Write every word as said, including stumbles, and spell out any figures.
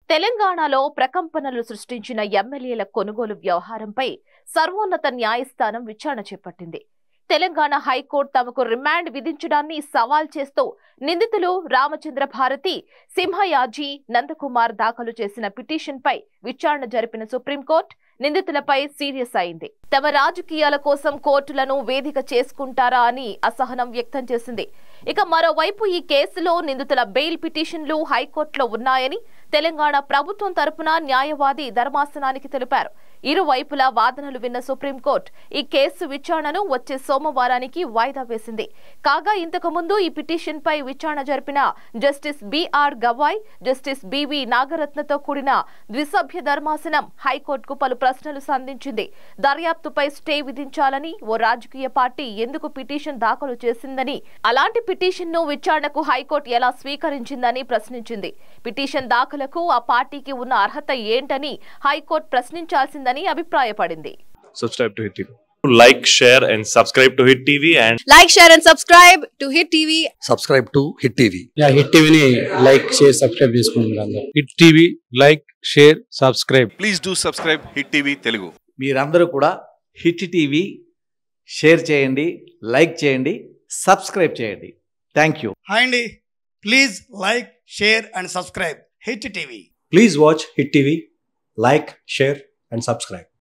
తెలంగాణలో ప్రకంపనలు సృష్టించిన ఎమ్మెల్యేల కొనుగోలు వ్యవహారంపై సర్వోన్నత న్యాయస్థానం విచారణ చేపట్టింది. తెలంగాణ హైకోర్టు తమకు రిమాండ్ విధించడాన్ని సవాల్ చేస్తూ నిందితులు రామచంద్ర భారతి, సింహయాజీ, నందకుమార్ దాఖలు చేసిన పిటిషన్పై విచారణ జరిపిన సుప్రీంకోర్టు నిందితులపై సీరియస్ అయింది. తమ రాజకీయాల కోసం కోర్టులను వేదిక చేసుకుంటారా అని అసహనం వ్యక్తం చేసింది. ఇక మరోవైపు ఈ కేసులో నిందితుల బెయిల్ పిటిషన్లు హైకోర్టులో ఉన్నాయని తెలంగాణ ప్రభుత్వం తరపున న్యాయవాది ధర్మాసనానికి తెలిపారు. ఇరువైపులా వాదనలు విన్న సుప్రీంకోర్టు ఈ కేసు విచారణను వచ్చే సోమవారానికి వాయిదా వేసింది. కాగా ఇంతకు ముందు ఈ పిటిషన్ పై విచారణ జరిపిన justice BR Gavai, justice BV నాగరత్నతో కూడిన ద్విసభ్య ధర్మాసనం హైకోర్టుకు పలు ప్రశ్నలు సంధించింది. దర్యాప్తుపై స్టే విధించాలని ఓ రాజకీయ పార్టీ ఎందుకు పిటిషన్ దాఖలు చేసిందని, అలాంటి పిటిషన్ ను విచారణకు హైకోర్టు ఎలా స్వీకరించిందని ప్రశ్నించింది. పిటిషన్ దాఖలకు ఆ పార్టీకి ఉన్న అర్హత ఏంటని హైకోర్టు ప్రశ్నించాల్సిందని అభిప్రాయపడింది. Subscribe to Hit T V. Like, share and subscribe to Hit T V and like, share and subscribe to Hit T V. Subscribe to Hit T V. Yeah, Hit T V ni like, share, subscribe చేసుకోండి అందరూ. Hit T V like, share, subscribe. Please do subscribe Hit T V Telugu. మీరందరూ కూడా hit TV share చేయండి, like చేయండి, subscribe చేయండి. Thank you. Hi అండి, please like, share and subscribe hit TV. Please watch Hit T V, like, share and subscribe.